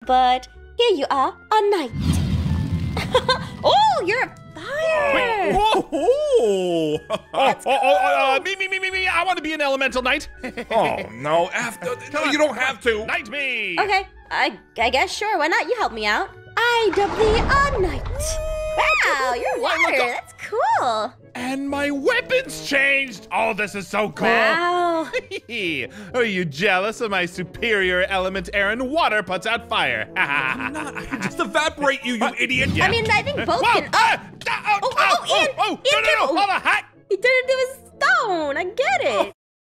but here you are, a knight. Oh, you're a fire. Me. I want to be an elemental knight. Oh, no, no, you don't have to. Knight me. Okay, I guess sure. Why not? You help me out. I dub thee a knight. Wow, you're water. That's cool. And my weapon's changed. Oh, this is so cool. Wow. Are you jealous of my superior element, Aaron? Water puts out fire. I'm not. I can just evaporate you, you idiot. I mean, I think both can. Ian, no, Ian, hold on, hat. he turned into a stone. I get it.